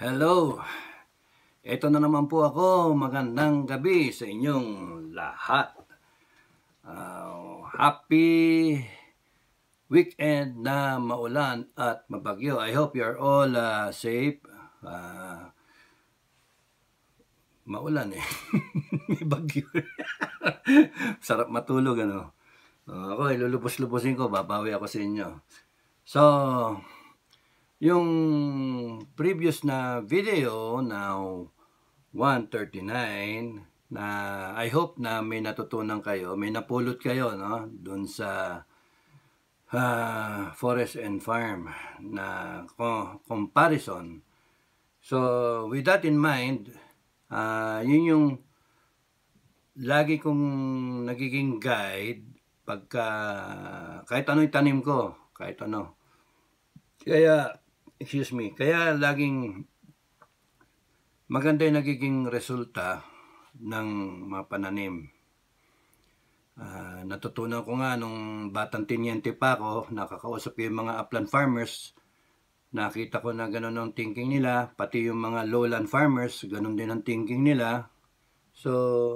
Hello! Ito na naman po ako. Magandang gabi sa inyong lahat. Happy weekend na maulan at mabagyo. I hope you're all safe. Maulan eh. May bagyo. Sarap matulog ano. Ako ilulubos-lubosin ko. Babawi ako sa inyo. So, yung previous na video na 139 na I hope na may natutunan kayo, may napulot kayo no doon sa forest and farm na comparison. So with that in mind, yun yung lagi kong nagiging guide pagka kahit ano itanim ko, kahit ano. Kaya laging maganda yung nagiging resulta ng mga pananim. Natutunan ko nga nung batang tinyente pa ako, nakakausap ko yung mga upland farmers, nakita ko na gano'n ang thinking nila, pati yung mga lowland farmers, gano'n din ang thinking nila. So,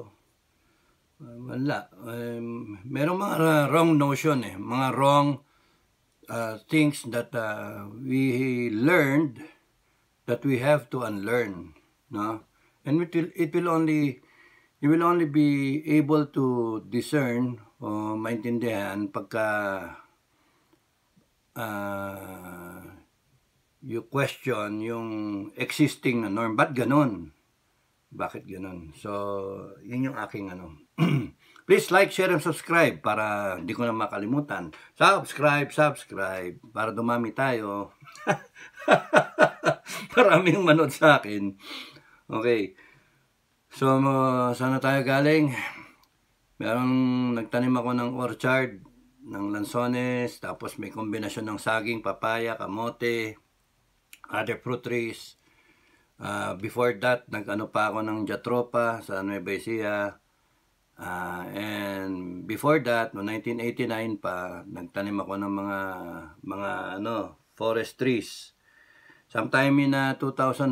wala. Merong mga wrong notion mga wrong things that we learned that we have to unlearn, no? And you will only be able to discern o maintindihan pagka you question yung existing na norm. Ba't ganun? Bakit ganun? So, yun yung aking Please like, share, and subscribe para hindi ko na makalimutan. Subscribe para dumami tayo. Maraming manood sa akin. Okay. So, saan na tayo galing? Nagtanim ako ng orchard, ng lansones, tapos may kombinasyon ng saging, papaya, kamote, other fruit trees. Before that, nag-ano pa ako ng Jatropha sa Nueva Ecija. And before that, no 1989 pa, nagtanim ako ng mga forest trees. Sometime in 2004,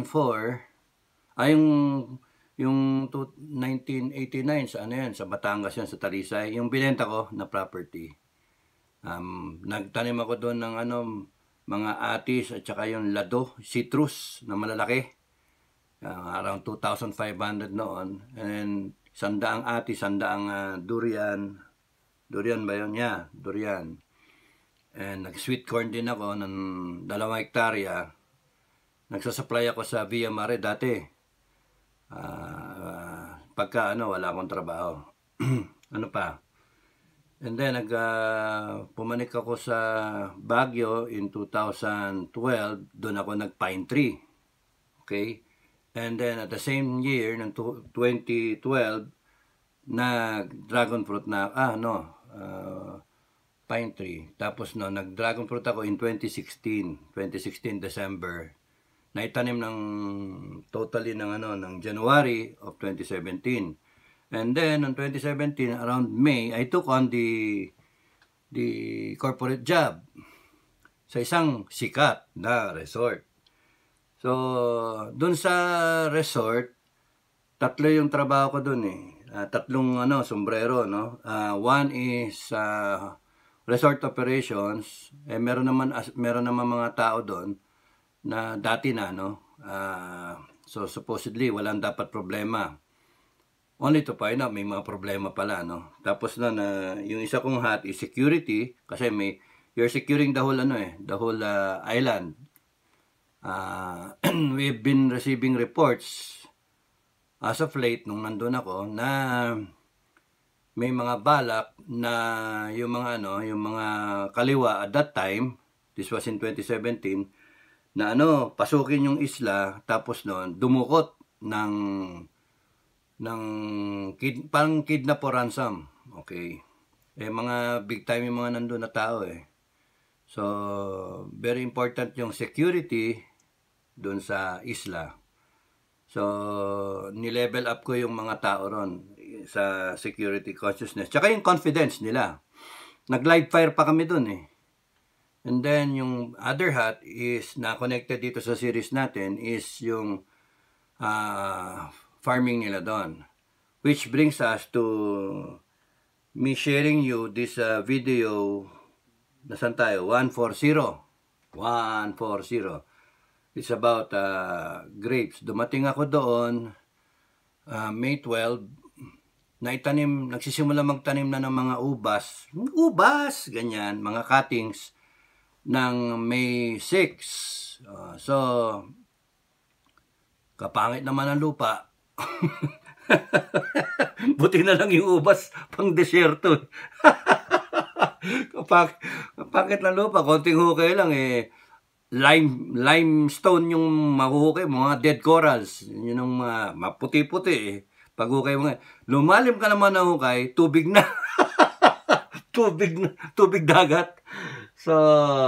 yung 1989 sa sa Batangas yan, sa Talisay, yung binenta ko na property. Nagtanim ako doon ng mga atis at saka yung lado, citrus na malalaki. Around 2,500 noon. And then 100 atis, 100 durian. Durian ba yun? Yeah, durian. And nag-sweet corn din ako ng 2 hektarya. Nagsasupply ako sa Villa Mare dati. Pagka wala akong trabaho. Ano pa? And then pumanik ako sa Baguio in 2012. Doon ako nag-pine tree. Okay? And then at the same year, ng 2012, nag-dragon fruit na, pine tree. Tapos nag-dragon fruit ako in 2016 December. Naitanim ng totally ng January of 2017. And then, in 2017, around May, I took on the corporate job sa isang sikat na resort. So, dun sa resort, 3 yung trabaho ko dun 3 sombrero, no? One is resort operations. Meron naman mga tao doon na dati na, no? So, supposedly, walang dapat problema. Only to find out, may mga problema pala, no? Tapos yung isa kong hat is security, kasi you're securing the whole, the whole island. We've been receiving reports as of late nung nandun ako na may mga balak na yung mga kaliwa at that time, this was in 2017, na pasukin yung isla, tapos dumukot ng parang kidnap or ransom. Okay. Mga big time yung mga nandun na tao So, very important yung security doon sa isla. So, ni-level up ko yung mga tao ron sa security consciousness. Tsaka yung confidence nila. Nag-live fire pa kami doon And then, yung other hat is na-connected dito sa series natin is yung farming nila doon. Which brings us to me sharing you this video. Nasaan tayo? 140. 140. It's about grapes. Dumating ako doon May 12. Nagsisimula magtanim na ng mga ubas. Ubas! Ganyan. Mga cuttings ng May 6. So, kapangit naman ang lupa. Buti na lang yung ubas pang desyerto. Kapangit na lupa, konting hukay lang eh. Limestone yung mahuhukay, mga dead corals. Yun ang maputi-puti eh. Pag hukay mo, lumalim ka naman ng hukay, tubig na. Tubig dagat. So,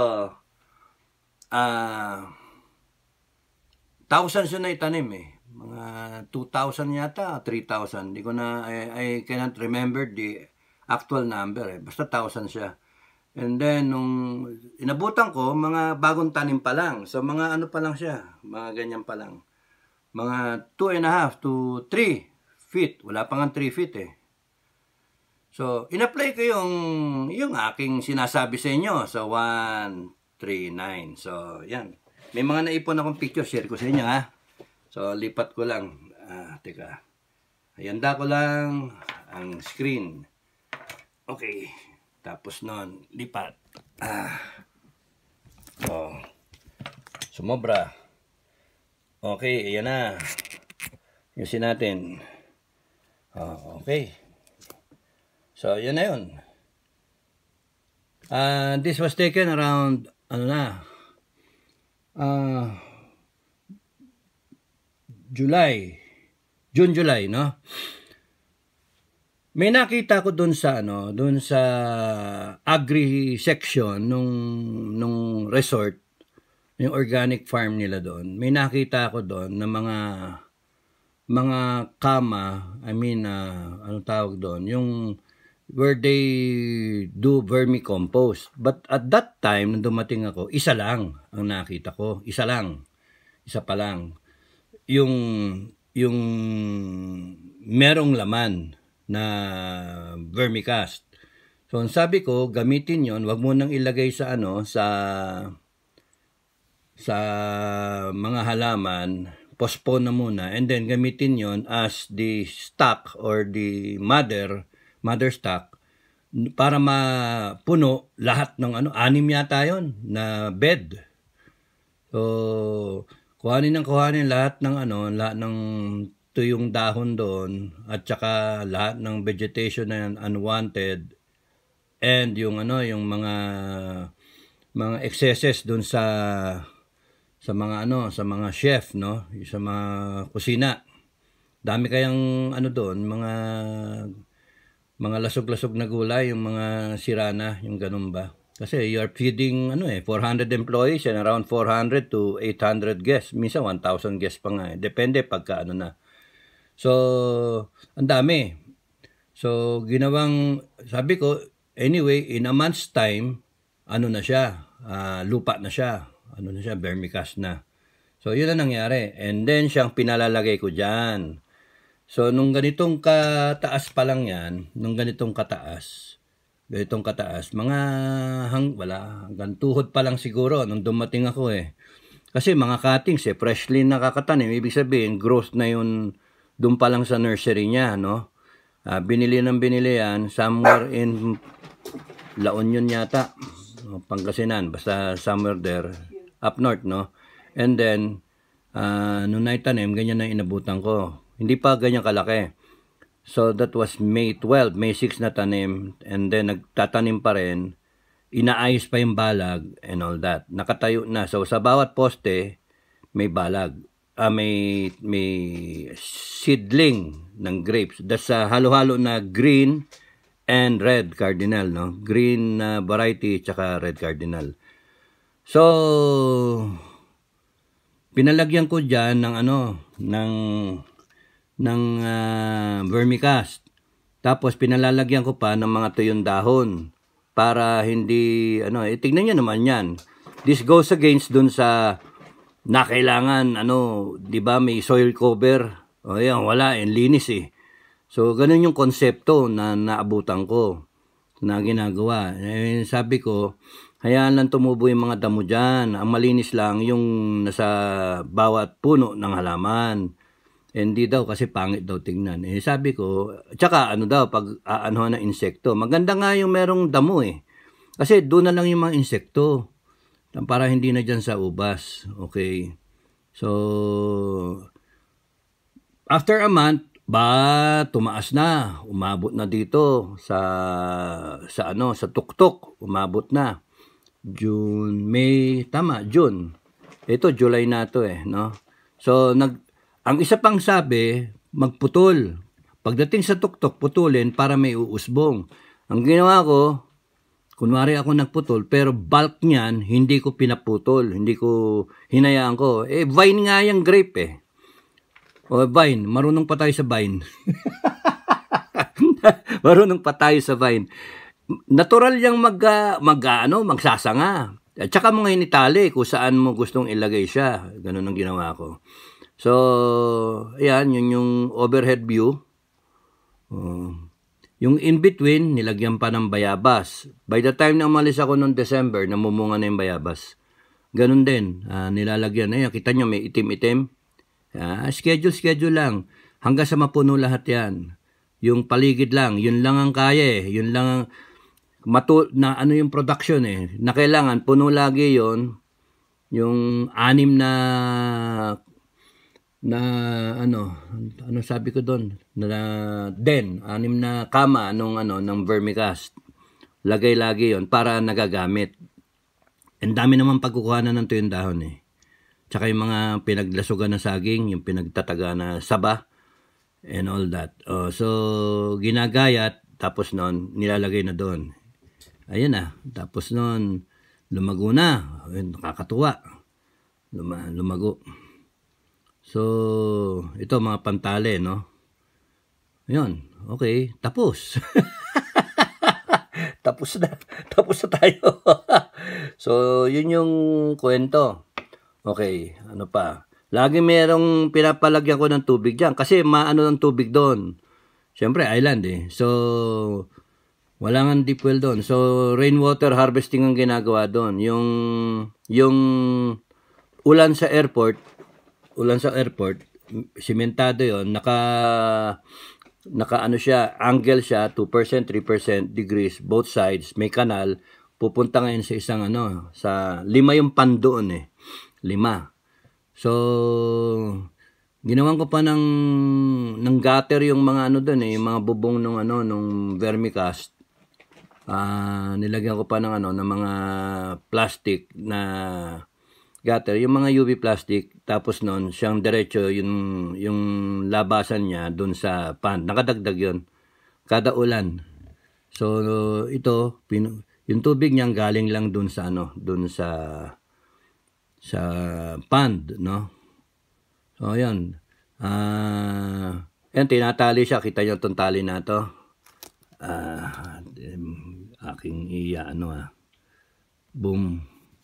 thousands yun na itanim eh. Mga 2,000 yata, 3,000. Di ko na, I cannot remember the actual number eh. Basta 1,000 siya. And then, nung inabutan ko, mga bagong tanim pa lang. So, mga ano pa lang siya. Mga ganyan pa lang. Mga 2.5 to 3 feet. Wala pa nga 3 feet eh. So, in-apply ko yung aking sinasabi sa inyo sa 139. So, yan. May mga naipon akong picture. Share ko sa inyo ha. So, lipat ko lang. Teka. Ayanda ko lang ang screen. Okay. Tapos nun, lipat. Oh. Sumobra. Okay, ayan na. Yusin natin. Okay. So, yun na yun. This was taken around, June, July, no? May nakita ko doon sa agri section nung resort, yung organic farm nila doon. May nakita ko doon na mga kama, anong tawag doon, yung where they do vermicompost. But at that time, nung dumating ako, isa lang ang nakita ko. Isa pa lang. Yung merong laman na vermicast. So, sabi ko, gamitin yon, wag mo nang ilagay sa mga halaman, postpone na muna, and then gamitin yon as the stock or the mother stock para mapuno lahat ng 6 yata yon na bed. So, kuhanin lahat ng tuyong dahon doon at saka lahat ng vegetation na unwanted and yung mga excesses doon sa mga chef, no, sa mga kusina. Dami kayang doon, mga lasog-lasog na gulay, yung mga sirana, yung ganun ba. Kasi you are feeding 400 employees and around 400 to 800 guests. Minsan 1,000 guests pa nga. Depende pagka na. So, ang dami. So, sabi ko, anyway, in a month's time, na siya, lupa na siya. Vermicast na. So, yun na nangyari. And then, siyang pinalalagay ko dyan. So, nung ganitong kataas pa lang yan, hanggang tuhod pa lang siguro nung dumating ako eh. Kasi mga cuttings freshly nakakatanim. Ibig sabihin, growth na yun doon pa lang sa nursery niya, no? Binili yan somewhere in La Union yata, Pangasinan, basta somewhere there, up north, no? And then, nung naitanim, ganyan na inabutan ko. Hindi pa ganyan kalaki. So, that was May 12, May 6 na tanim, and then nagtatanim pa rin, inaayos pa yung balag, and all that. Nakatayo na. So, sa bawat poste, may balag. May seedling ng grapes. That's halo-halo na green and red cardinal, no? Green variety, tsaka red cardinal. So, pinalagyan ko dyan ng vermicast. Tapos, pinalalagyan ko pa ng mga tuyong dahon para hindi, tignan nyo naman yan. This goes against dun sa na kailangan, di ba, may soil cover. O yan, wala, linis eh. So, ganun yung konsepto na naabutan ko, na ginagawa. Sabi ko, hayaan lang tumubo yung mga damo dyan. Ang malinis lang yung nasa bawat puno ng halaman. Hindi daw kasi pangit daw tingnan. Sabi ko, tsaka pag aanohan ng insekto. Maganda nga yung merong damo eh. Kasi doon na lang yung mga insekto. Para hindi na dyan sa ubas. Okay. So, after a month, tumaas na. Umabot na dito sa tuktok. Umabot na. June, May, June. Ito, July na to no? So, ang isa pang sabi, magputol. Pagdating sa tuktok, putulin para may uusbong. Ang ginawa ko, kunwari ako nagputol, pero bulk niyan, hindi ko pinaputol. Hindi ko hinayaan ko. Vine nga yung grape O, vine. Marunong pa tayo sa vine. Marunong pa tayo sa vine. Natural yung magsasanga. At saka mga initali kung saan mo gustong ilagay siya. Ganun ang ginawa ko. So, ayan, yun yung overhead view. Yung in-between, nilagyan pa ng bayabas. By the time na umalis ako noong December, namumunga na yung bayabas. Ganun din, nilalagyan. Ayan, kita nyo, may itim-itim. Schedule lang. Hanggang sa mapuno lahat yan. Yung paligid lang, yun lang ang kaya Yun lang ang yung production na kailangan, puno lagi yon. Yung 6 sabi ko doon, 6 na kama ng vermicast. Lagay lagi yon para nagagamit. Ang dami naman pagkukuhanan ng tuyong dahon Tsaka yung mga pinaglasugan na saging, yung pinagtataga na saba, and all that. So, ginagayat, tapos noon, nilalagay na doon. Ayan tapos noon, lumago na. Nakakatuwa. Lumago. So, ito mga pantale, no? Ayun, okay, tapos. Tapos na tayo. So, yun yung kwento. Okay, ano pa? Lagi merong pinapalagyan ko ng tubig dyan kasi maano ng tubig doon. Siyempre, island So, wala nga deep well doon. So, rainwater harvesting ang ginagawa doon. Yung ulan sa airport, simentado yon, naka angle siya, 2%, 3% degrees, both sides, may kanal, pupunta ngayon sa isang sa 5 yung pan doon 5. So, ginawan ko pa ng gutter yung mga doon yung mga bubong nung vermicast. Nilagyan ko pa ng mga plastic na gutter, yung mga UV plastic, tapos noon siyang diretso yung labasan niya doon sa pan. Nakadagdag yon kada ulan. So ito yung tubig niya galing lang doon sa doon sa pond, no? So ayan. Yan tinatali siya, kita niyo tong tali na to. Aking boom.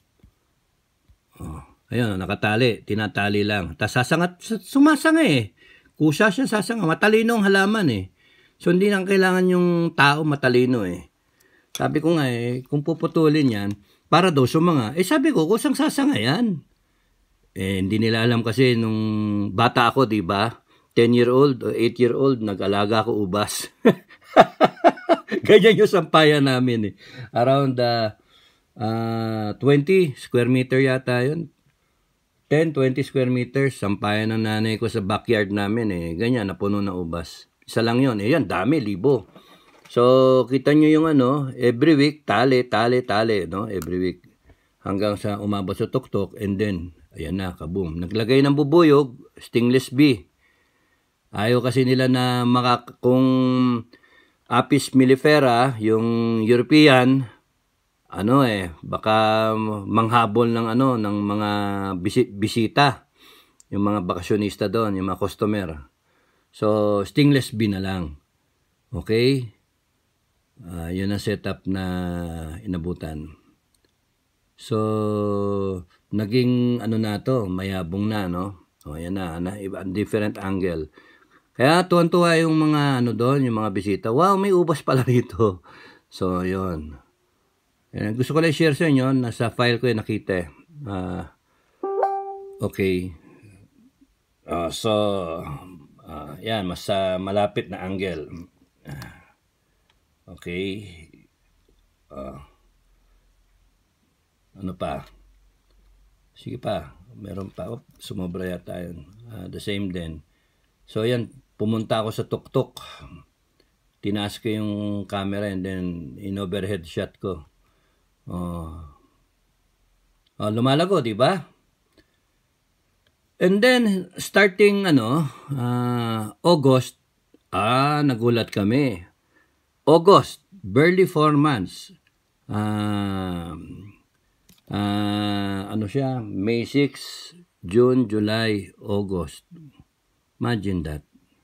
Ayun, nakatali, tinatali lang. Tapos sumasanga Kusa siya sasanga, matalino ang halaman So hindi nang kailangan yung tao matalino Sabi ko nga kung puputulin yan, para daw sumanga. Sabi ko, kusang sasanga yan. Hindi nila alam kasi nung bata ako, di ba? 10-year-old o 8-year-old, nag-alaga ako ubas. Ganyan yung sampayan namin Around 20 square meter yata yun. 10-20 square meters, sampayan ng nanay ko sa backyard namin Ganyan, napuno na ubas. Isa lang yun. Yan, dami, libo. So, kita nyo yung every week, tali, no? Every week. Hanggang sa umabot sa tuktok, and then, ayan na, kaboom. Naglagay ng bubuyog, stingless bee. Ayaw kasi nila na kung Apis mellifera, yung European, baka manghabol ng mga bisita, yung mga bakasyonista doon, yung mga customer. So, stingless bee na lang. Okay? Yun ang setup na inabutan. So, naging ano na to, mayabong na, no? O, yan na iba, different angle. Kaya tuwan-tuwa yung mga ano doon, yung mga bisita. Wow, may ubas pala rito. So, yun. Gusto ko lang share sa inyo, nasa file ko yung nakita. Okay. Yan, mas malapit na angle. Okay. Ano pa? Sige pa. Meron pa. Sumobra yata yun. The same din. So, yan. Pumunta ako sa tuktok. Tinaas ko yung camera and then in-overhead shot ko. Lumalago, di ba? And then, starting August, nagulat kami. August, barely 4 months. May 6, June, July, August. Imagine that.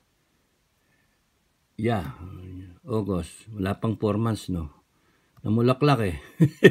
Yeah, August. Wala pang 4 months, no? Namulaklak eh.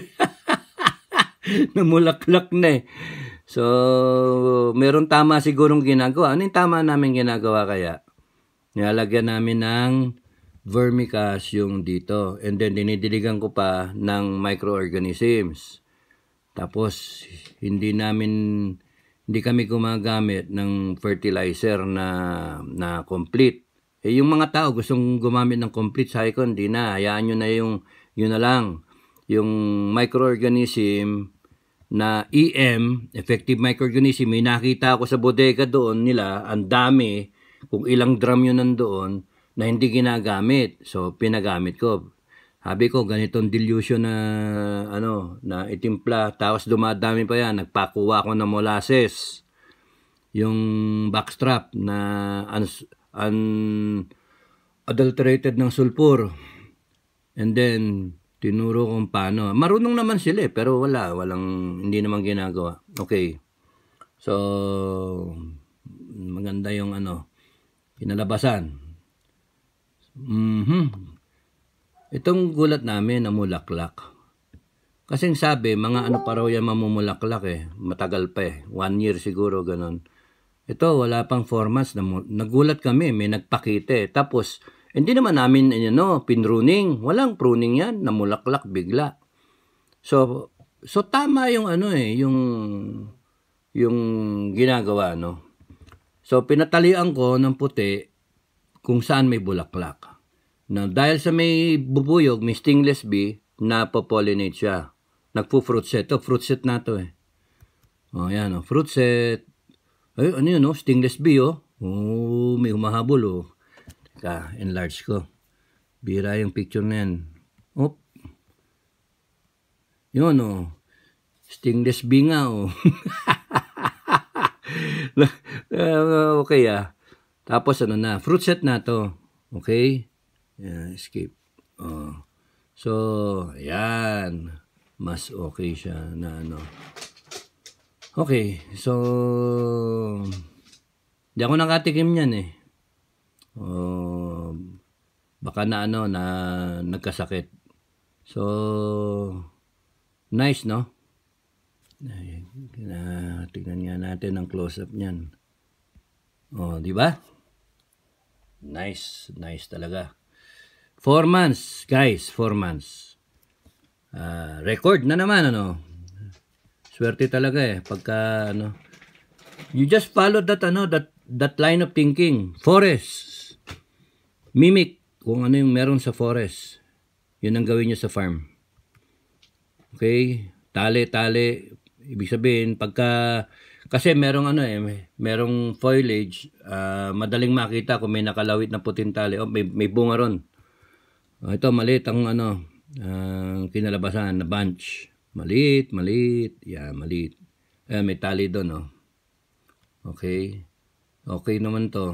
Namulaklak na eh. So, meron tama sigurong ginagawa. Ano yung tama namin ginagawa kaya? Nilalagyan namin ng vermicast yung dito. And then, dinidiligan ko pa ng microorganisms. Tapos, hindi kami gumagamit ng fertilizer na complete. Yung mga tao gustong gumamit ng complete, sabi ko, hindi na. Hayaan nyo na yun na lang. Yung microorganism na EM, effective microorganism, may nakita ako sa bodega doon nila, ang dami, kung ilang drum yun nandoon, na hindi ginagamit. So, pinagamit ko. Sabi ko, ganitong dilution na itimpla, tapos dumadami pa yan, nagpakuha ako ng molasses. Yung backstrap na unadulterated ng sulfur. And then, tinuro kung paano. Marunong naman sila pero hindi naman ginagawa. Okay. So, maganda yung kinalabasan. Itong gulat namin namulaklak. Kasing sabi, mga pa raw yan mamumulaklak eh. Matagal pa eh. 1 year siguro, ganun. Ito, wala pang 4 months. Nagulat kami, may nagpakita eh. Tapos, hindi naman namin pinruning. Walang pruning yan. Namulaklak bigla. So tama yung yung ginagawa, no? So, pinatalian ko ng puti kung saan may bulaklak. Now, dahil sa may bubuyog, may stingless bee, napopollinate siya. Nagpo-fruit set. Fruit set na to eh. Yan fruit set. Ay, ano yun, stingless bee, may humahabol, enlarge ko. Bira yung picture na yan. Yun, stingless bee nga, Okay, Tapos, fruit set na to. Okay? Escape. So, yan. Mas okay siya na Okay, so, di ako nakatikim yan eh. Baka na nagkasakit. So, nice, no? Tignan nga natin ang close-up niyan. Di ba? Nice talaga. 4 months, guys, 4 months. Record na naman, Swerte talaga eh, pagka, you just follow that line of thinking. Forest. Mimic kung ano yung meron sa forest. Yun ang gawin nyo sa farm. Okay? Tali. Ibig sabihin, kasi merong merong foliage, madaling makita kung may nakalawit na puting tali. May bunga ron. Ito, maliit ang kinalabasan na bunch. Maliit. Yeah, maliit. May tali doon, Okay. Okay naman to.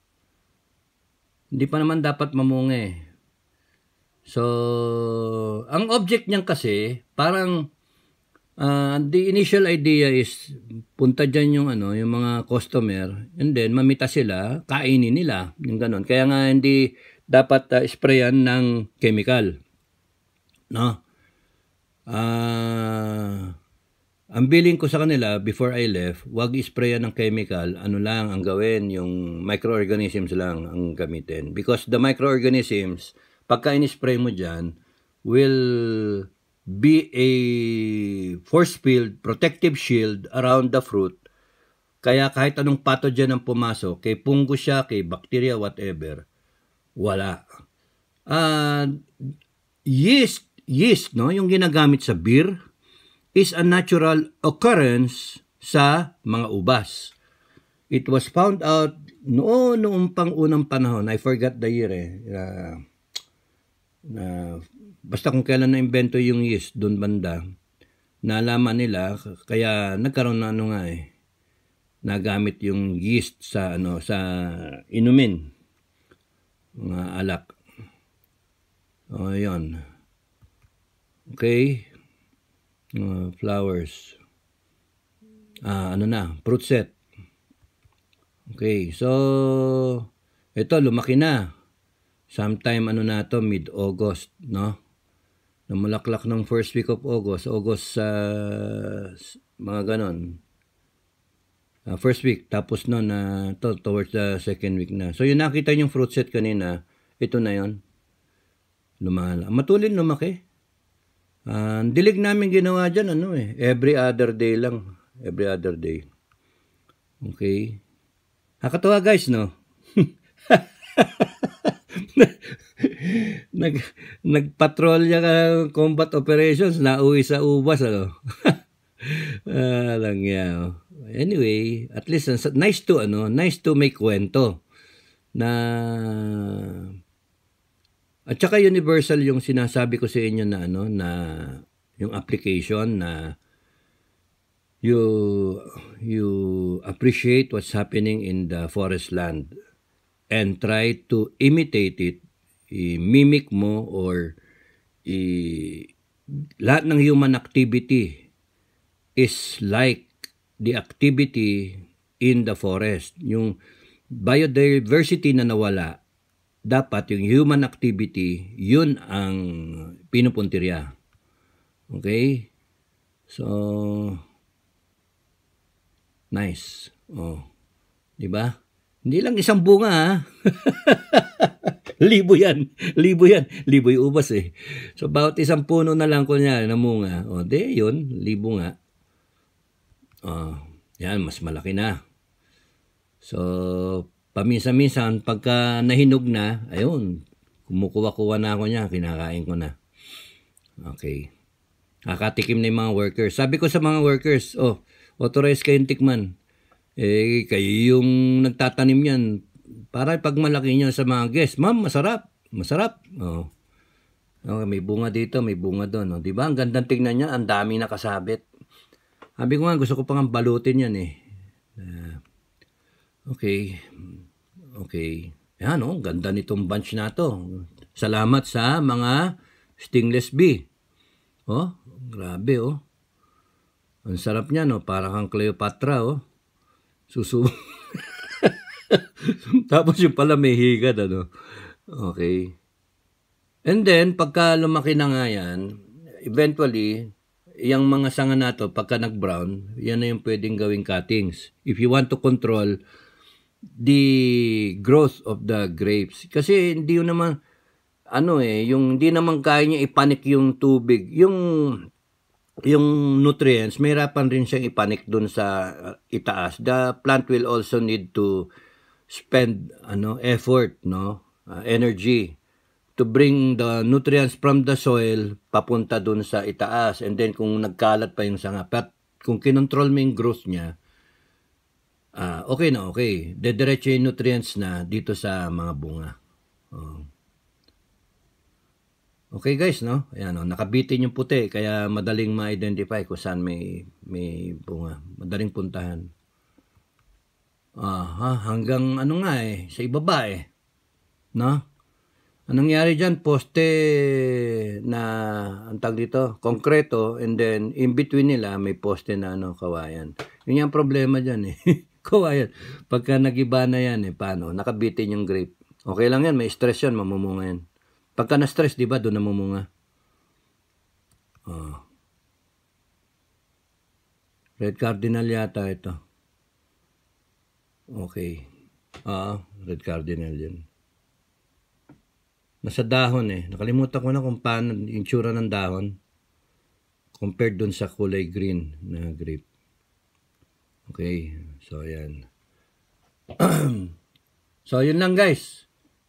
Hindi pa naman dapat mamunga eh. So, ang object niyan kasi, parang, the initial idea is, punta dyan yung mga customer, and then, mamita sila, kainin nila, yung ganon. Kaya nga, hindi dapat sprayan ng chemical. no? Ang billing ko sa kanila before I left, wag isprayan ng chemical, ano lang ang gawin, yung microorganisms lang ang gamitin. Because the microorganisms, pagka in-spray mo dyan, will be a force field, protective shield around the fruit. Kaya kahit anong pathogen ang pumasok, kay fungus siya, kay bacteria, whatever, wala. Yeast, no, yung ginagamit sa beer, is a natural occurrence sa mga ubas. It was found out noong pang-unang panahon, I forgot the year basta kung kailan na-invento yung yeast doon banda, nalaman nila, kaya nagkaroon na nagamit yung yeast sa sa inumin, mga alak. Yun. Okay. Flowers. Fruit set. Okay, so ito lumaki na. Sometime mid-August, no? Namulaklak ng first week of August, mga ganon. First week, tapos towards the second week na. So yung nakita yung fruit set kanina, ito na yon. Matulin lumaki. Dilig namin ginawa dyan, every other day lang. Every other day. Okay. Nakakatawa guys, no? Nagpatrolya ka combat operations, nauwi sa ubas, lang yan. Anyway, at least nice to make kwento na. At saka universal yung sinasabi ko sa inyo na na yung application na you appreciate what's happening in the forest land and try to imitate it, mimic mo or lahat ng human activity is like the activity in the forest. Yung biodiversity na nawala, dapat yung human activity, yun ang pinupuntirya. Okay? So, nice. Di ba? Hindi lang isang bunga, ha? Libo yan. Libo yung ubas, eh. So, bawat isang puno na lang kunya na munga. Yun, libo nga. Yan, mas malaki na. So, paminsan-minsan, pagka nahinog na, ayun, kumukuha-kuha na ako niya, kinakain ko na. Okay. Nakatikim na yung mga workers. Sabi ko sa mga workers, authorized kayong tikman. Kayo yung nagtatanim yan. Para pag malaki nyo sa mga guests, ma'am, masarap. Masarap. Okay, may bunga dito, may bunga doon. Diba? Ang gandang tignan niya, ang dami nakasabit. Sabi ko nga, gusto ko pang balutin yan eh. Okay. Yan, ganda nitong bunch na to. Salamat sa mga stingless bee. Grabe, Ang sarap niya, parang kang Cleopatra, Susubok. Tapos yung pala may higad, Okay. And then, pagka lumaki na nga yan, eventually, yung mga sanga na to, pagka nag-brown, yan na yung pwedeng gawing cuttings. If you want to control the growth of the grapes. Kasi hindi yun naman, yung hindi naman kaya niya ipanik yung tubig. Yung nutrients, may hirapan rin siyang ipanik dun sa itaas. The plant will also need to spend effort, energy to bring the nutrients from the soil papunta dun sa itaas. And then kung nagkalat pa yung sanga, but kung kinontrol mo yung growth niya, okay na okay. Dediretso yung nutrients na dito sa mga bunga. Okay guys, Ayan, nakabitin yung puti, kaya madaling ma-identify kung saan may bunga. Madaling puntahan. Hanggang sa ibaba no? Anong nangyari dyan? Poste na, ang tag dito, konkreto, and then in between nila may poste na kawayan. Yun yung problema dyan kawayan. Pagka nagiba na yan paano? Nakabitin yung grape. Okay lang yan, may stress yan, mamumunga yan. Pagka na-stress, di ba, doon namumunga. Red cardinal yata ito. Okay. Red cardinal yun. Nasa dahon eh. Nakalimutan ko na kung paano yung tsura ng dahon compared dun sa kulay green na grape. Okay. So, ayan. So, yun lang guys.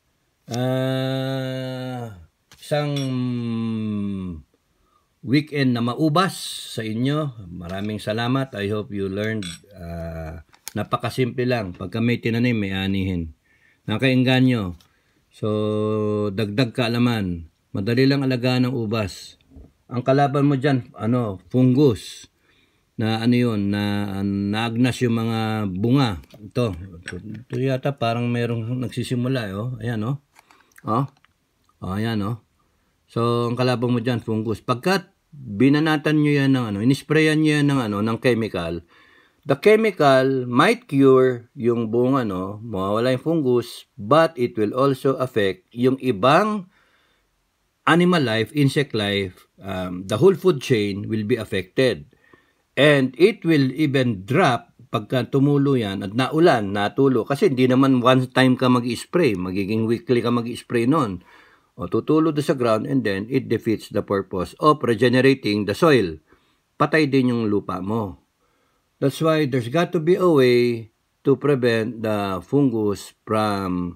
Isang weekend na maubas sa inyo. Maraming salamat. I hope you learned. Napakasimple lang. Pagka may tinanim, may anihin. Nakainganyo. So, dagdag kaalaman. Madali lang alagaan ng ubas. Ang kalaban mo dyan, fungus. Na yun, na naagnas yung mga bunga. Ito yata parang merong nagsisimula. Ayan, ayan, So, ang kalaban mo dyan, fungus. Pagkat binanatan nyo yan ng inisprayan nyo yan ng chemical, the chemical might cure yung buong mawawala yung fungus, but it will also affect yung ibang animal life, insect life, the whole food chain will be affected. And it will even drop pagka tumulo yan at naulan, natulo. Kasi hindi naman one time ka mag-spray, magiging weekly ka mag-spray nun. O tutulo doon sa ground and then it defeats the purpose of regenerating the soil. Patay din yung lupa mo. That's why there's got to be a way to prevent the fungus from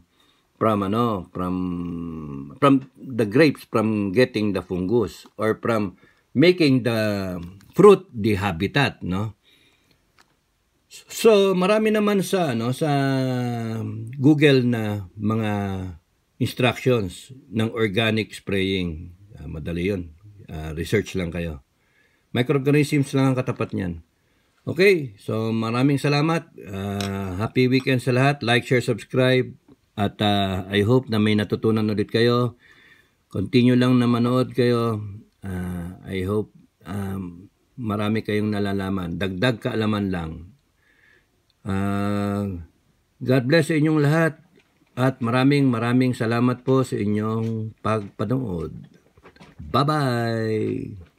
the grapes from getting the fungus or from making the fruit the habitat, So marami naman sa Google na mga instructions ng organic spraying. Madali 'yun. Research lang kayo. Microorganisms lang ang katapat niyan. Okay, so maraming salamat. Happy weekend sa lahat. Like, share, subscribe. At I hope na may natutunan ulit kayo. Continue lang na manood kayo. I hope marami kayong nalalaman. Dagdag kaalaman lang. God bless sa inyong lahat. At maraming salamat po sa inyong pagpanood. Bye-bye!